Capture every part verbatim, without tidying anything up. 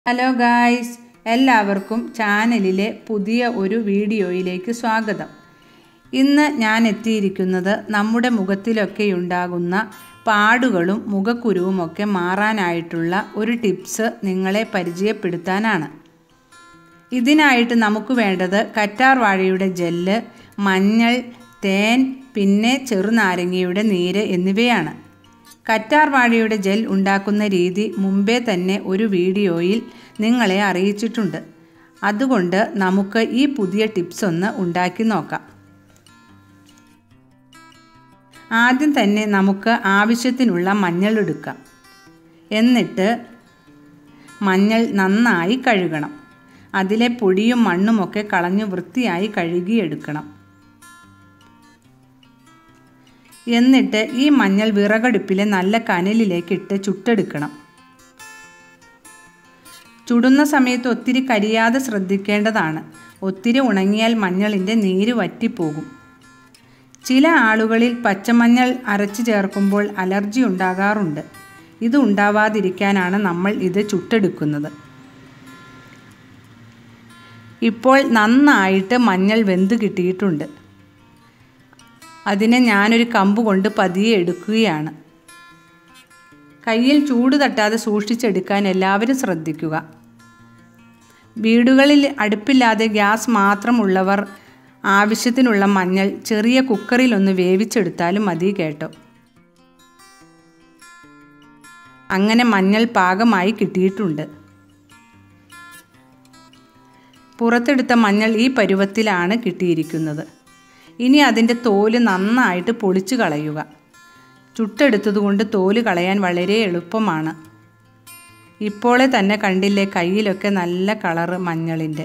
Hello guys, എല്ലാവർക്കും ചാനലിലെ പുതിയ ഒരു വീഡിയോയിലേക്ക് സ്വാഗതം. ഇന്ന് ഞാൻ എത്തിയിരിക്കുന്നത് നമ്മുടെ മുഖത്തിലൊക്കെ ഉണ്ടാകുന്ന പാടുകളും മുഖക്കുരുവുമൊക്കെ മാറാനായിട്ടുള്ള ഒരു ടിപ്സ് നിങ്ങളെ പരിചയപ്പെടുത്താനാണ്. ഇതിനായിട്ട് നമുക്ക് വേണ്ടത് കറ്റാർ വാഴയുടെ ജെല്ല്, മഞ്ഞൾ, തേൻ, പിന്നെ ചെറുനാരങ്ങയുടെ നീര് എന്നിവയാണ്. കറ്റാർ വാഴയുടെ ജെൽ ഉണ്ടാക്കുന്ന രീതി മുമ്പേ തന്നെ ഒരു വീഡിയോയിൽ നിങ്ങളെ അറിയിച്ചിട്ടുണ്ട്. അതുകൊണ്ട് നമുക്ക് ഈ പുതിയ ടിപ്സ് ഒന്ന് ഉണ്ടാക്കി നോക്കാം. ആദ്യം തന്നെ നമുക്ക് ആവശ്യത്തിനുള്ള മഞ്ഞൾ എടുക്കാം. എന്നിട്ട് മഞ്ഞൾ നന്നായി കഴുകണം. അതിലെ പൊടിയും മണ്ണുമൊക്കെ കളഞ്ഞ് വൃത്തിയായി കഴുകിയെടുക്കണം. എന്നിട്ട് ഈ മഞ്ഞൾ വിറകടുപ്പിലെ നല്ല കനലിലേക്കിട്ട് ചുട്ടെടുക്കണം. ചുടുന്ന സമയത്ത് ഒത്തിരി കരിയാതെ ശ്രദ്ധിക്കേണ്ടതാണ്. ഒത്തിരി ഉണങ്ങിയാൽ മഞ്ഞളിൻ്റെ നീര് വറ്റിപ്പോകും. ചില ആളുകളിൽ പച്ചമഞ്ഞൾ അരച്ച് ചേർക്കുമ്പോൾ അലർജി ഉണ്ടാകാറുണ്ട്. ഇത് ഉണ്ടാവാതിരിക്കാനാണ് നമ്മൾ ഇത് ചുട്ടെടുക്കുന്നത്. ഇപ്പോൾ നന്നായിട്ട് മഞ്ഞൾ വെന്ത് കിട്ടിയിട്ടുണ്ട്. അതിനെ ഞാനൊരു കമ്പ് കൊണ്ട് പതിയെ എടുക്കുകയാണ്. കയ്യിൽ ചൂട് തട്ടാതെ സൂക്ഷിച്ചെടുക്കാൻ എല്ലാവരും ശ്രദ്ധിക്കുക. വീടുകളിൽ അടുപ്പില്ലാതെ ഗ്യാസ് മാത്രമുള്ളവർ ആവശ്യത്തിനുള്ള മഞ്ഞൾ ചെറിയ കുക്കറിലൊന്ന് വേവിച്ചെടുത്താലും മതി കേട്ടോ. അങ്ങനെ മഞ്ഞൾ പാകമായി കിട്ടിയിട്ടുണ്ട്. പുറത്തെടുത്ത മഞ്ഞൾ ഈ പരുവത്തിലാണ് കിട്ടിയിരിക്കുന്നത്. ഇനി അതിൻ്റെ തോല് നന്നായിട്ട് പൊളിച്ചു കളയുക. ചുട്ടെടുത്തതുകൊണ്ട് തോല് കളയാൻ വളരെ എളുപ്പമാണ്. ഇപ്പോളെ തന്നെ കണ്ടില്ലേ, കയ്യിലൊക്കെ നല്ല കളറ് മഞ്ഞളിൻ്റെ.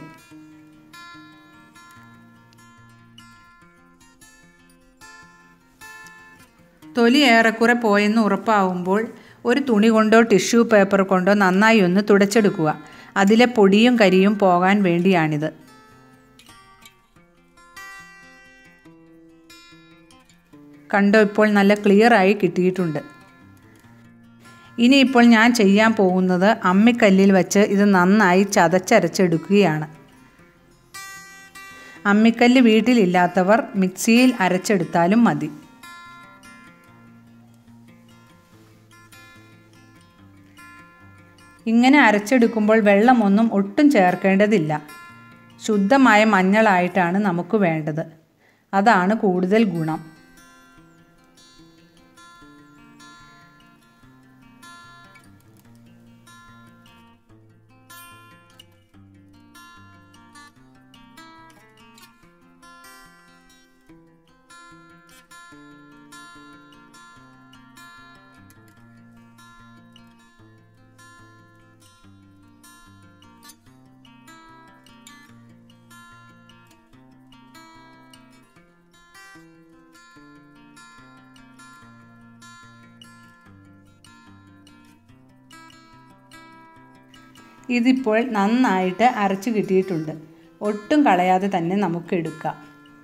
തൊലി ഏറെക്കുറെ പോയെന്ന് ഉറപ്പാവുമ്പോൾ ഒരു തുണി കൊണ്ടോ ടിഷ്യൂ പേപ്പർ കൊണ്ടോ നന്നായി ഒന്ന് തുടച്ചെടുക്കുക. അതിലെ പൊടിയും കരിയും പോകാൻ വേണ്ടിയാണിത്. കണ്ടോ, ഇപ്പോൾ നല്ല ക്ലിയറായി കിട്ടിയിട്ടുണ്ട്. ഇനിയിപ്പോൾ ഞാൻ ചെയ്യാൻ പോകുന്നത് അമ്മിക്കല്ലിൽ വച്ച് ഇത് നന്നായി ചതച്ചരച്ചെടുക്കുകയാണ്. അമ്മിക്കല്ല് വീട്ടിലില്ലാത്തവർ മിക്സിയിൽ അരച്ചെടുത്താലും മതി. ഇങ്ങനെ അരച്ചെടുക്കുമ്പോൾ വെള്ളമൊന്നും ഒട്ടും ചേർക്കേണ്ടതില്ല. ശുദ്ധമായ മഞ്ഞളായിട്ടാണ് നമുക്ക് വേണ്ടത്. അതാണ് കൂടുതൽ ഗുണം. ഇതിപ്പോൾ നന്നായിട്ട് അരച്ചു കിട്ടിയിട്ടുണ്ട്. ഒട്ടും കളയാതെ തന്നെ നമുക്ക് എടുക്കാം.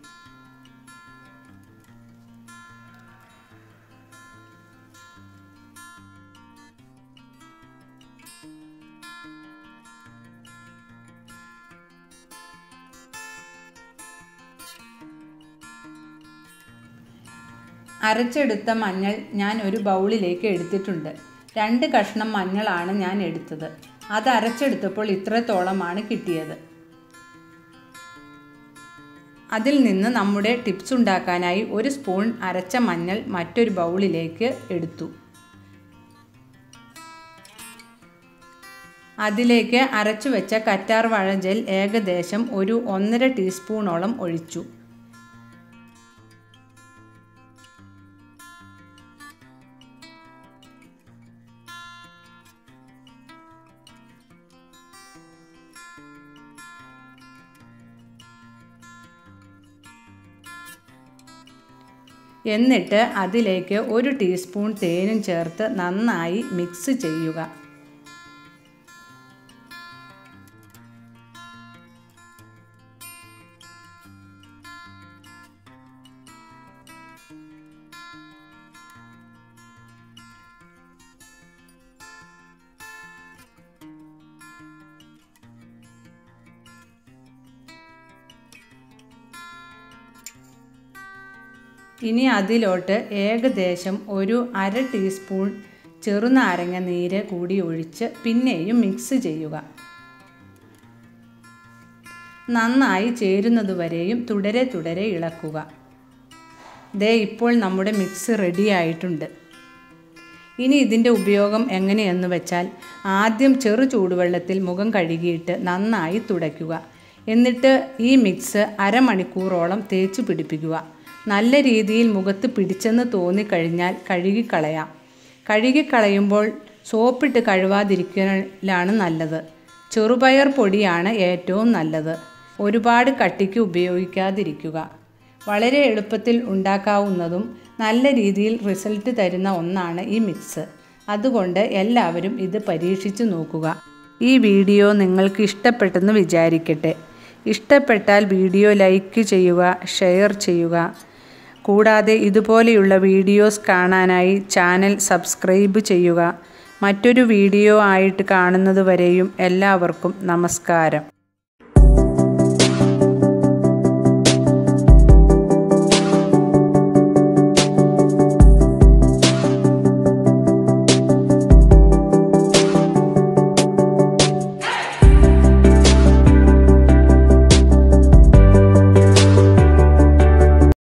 അരച്ചെടുത്ത മഞ്ഞൾ ഞാൻ ഒരു ബൗളിലേക്ക് എടുത്തിട്ടുണ്ട്. രണ്ട് കഷ്ണം മഞ്ഞളാണ് ഞാൻ എടുത്തത്. അത് അരച്ചെടുത്തപ്പോൾ ഇത്രത്തോളമാണ് കിട്ടിയത്. അതിൽ നിന്ന് നമ്മുടെ ടിപ്സ് ഉണ്ടാക്കാനായി ഒരു സ്പൂൺ അരച്ച മഞ്ഞൾ മറ്റൊരു ബൗളിലേക്ക് എടുത്തു. അതിലേക്ക് അരച്ചു വെച്ച കറ്റാർ വാഴ ജെൽ ഏകദേശം ഒരു ഒന്നര ടീസ്പൂണോളം ഒഴിച്ചു. എന്നിട്ട് അതിലേക്ക് ഒരു ടീസ്പൂൺ തേനും ചേർത്ത് നന്നായി മിക്സ് ചെയ്യുക. ഇനി അതിലോട്ട് ഏകദേശം ഒരു അര ടീസ്പൂൺ ചെറുനാരങ്ങ നീര് കൂടി ഒഴിച്ച് പിന്നെയും മിക്സ് ചെയ്യുക. നന്നായി ചേരുന്നതുവരെയും തുടരെ തുടരെ ഇളക്കുക. ദേ ഇപ്പോൾ നമ്മുടെ മിക്സ് റെഡി ആയിട്ടുണ്ട്. ഇനി ഇതിൻ്റെ ഉപയോഗം എങ്ങനെയെന്ന് വെച്ചാൽ ആദ്യം ചെറു ചൂടുവെള്ളത്തിൽ മുഖം കഴുകിയിട്ട് നന്നായി തുടയ്ക്കുക. എന്നിട്ട് ഈ മിക്സ് അരമണിക്കൂറോളം തേച്ച് പിടിപ്പിക്കുക. നല്ല രീതിയിൽ മുഖത്ത് പിടിച്ചെന്ന് തോന്നിക്കഴിഞ്ഞാൽ കഴുകിക്കളയാം. കഴുകിക്കളയുമ്പോൾ സോപ്പിട്ട് കഴുകാതിരിക്കലാണ് നല്ലത്. ചെറുപയർ പൊടിയാണ് ഏറ്റവും നല്ലത്. ഒരുപാട് കട്ടിക്ക് ഉപയോഗിക്കാതിരിക്കുക. വളരെ എളുപ്പത്തിൽ ഉണ്ടാക്കാവുന്നതും നല്ല രീതിയിൽ റിസൾട്ട് തരുന്ന ഒന്നാണ് ഈ മിക്സ്. അതുകൊണ്ട് എല്ലാവരും ഇത് പരീക്ഷിച്ച് നോക്കുക. ഈ വീഡിയോ നിങ്ങൾക്ക് ഇഷ്ടപ്പെട്ടെന്ന് വിചാരിക്കട്ടെ. ഇഷ്ടപ്പെട്ടാൽ വീഡിയോ ലൈക്ക് ചെയ്യുക, ഷെയർ ചെയ്യുക. കൂടാതെ ഇതുപോലെയുള്ള വീഡിയോസ് കാണാനായി ചാനൽ സബ്സ്ക്രൈബ് ചെയ്യുക. മറ്റൊരു വീഡിയോ ആയിട്ട് കാണുന്നത് വരെയും എല്ലാവർക്കും നമസ്കാരം.